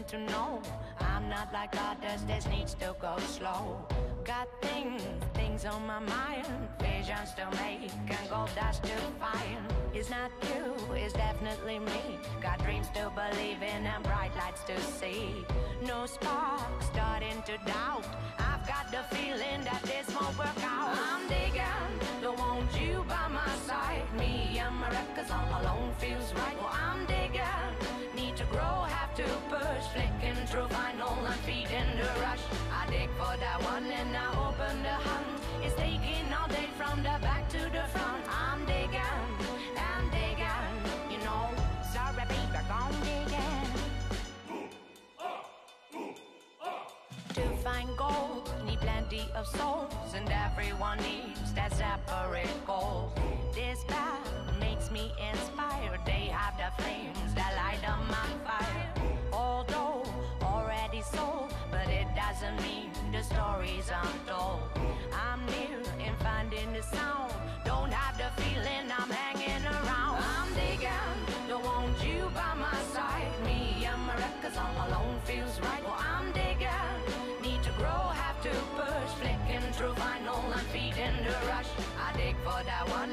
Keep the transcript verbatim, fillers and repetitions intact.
to know I'm not like others, this needs to go slow. Got things, things on my mind, visions to make and gold dust to find. It's not you, it's definitely me. Got dreams to believe in and bright lights to see. No spark, starting to doubt. I've got the feeling that this won't work out. I'm digging, don't want you by my side. Me and my records all alone feels right. Well, I'm digging, need to grow, have to push. Flicking through vinyl and feeding the rush. I dig for that one and I open the hunt. It's taking all day from the back to the front. I'm digging, I'm digging, you know. Sorry baby, I'm digging. To find gold, need plenty of souls, and everyone needs that separate goal. This path makes me inspired. They have the flames that light up my fire. Although already sold, but it doesn't mean the stories untold. I'm near in finding the sound. Don't have the feeling I'm hanging around. I'm digging, don't want you by my side. Me and my records all alone feels right. Well, I'm digging, need to grow, have to push. Flicking through vinyl and feeding the rush. I dig for that one